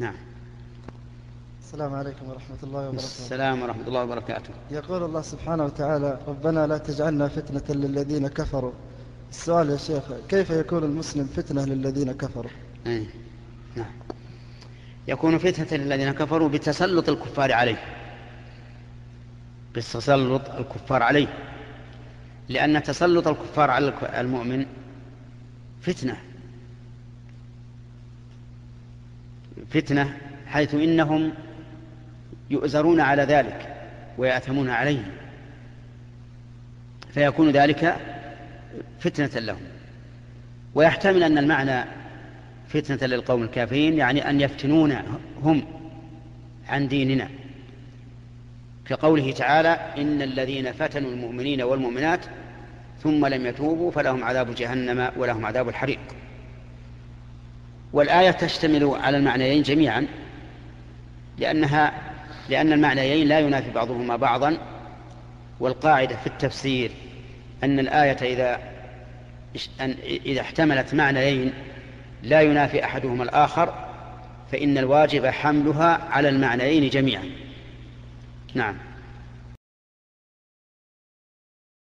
نعم. السلام عليكم ورحمة الله وبركاته. السلام ورحمة الله وبركاته. يقول الله سبحانه وتعالى: ربنا لا تجعلنا فتنة للذين كفروا. السؤال يا شيخ: كيف يكون المسلم فتنة للذين كفروا؟ نعم. يكون فتنة للذين كفروا بتسلط الكفار عليه، بتسلط الكفار عليه، لأن تسلط الكفار على المؤمن فتنة حيث إنهم يؤزرون على ذلك ويأثمون عليه، فيكون ذلك فتنة لهم. ويحتمل أن المعنى فتنة للقوم الكافرين يعني أن يفتنون هم عن ديننا، كقوله تعالى: إن الذين فتنوا المؤمنين والمؤمنات ثم لم يتوبوا فلهم عذاب جهنم ولهم عذاب الحريق. والآية تشتمل على المعنيين جميعا، لأن المعنيين لا ينافي بعضهما بعضا. والقاعدة في التفسير أن الآية إذا احتملت معنيين لا ينافي أحدهما الآخر فإن الواجب حملها على المعنيين جميعا. نعم.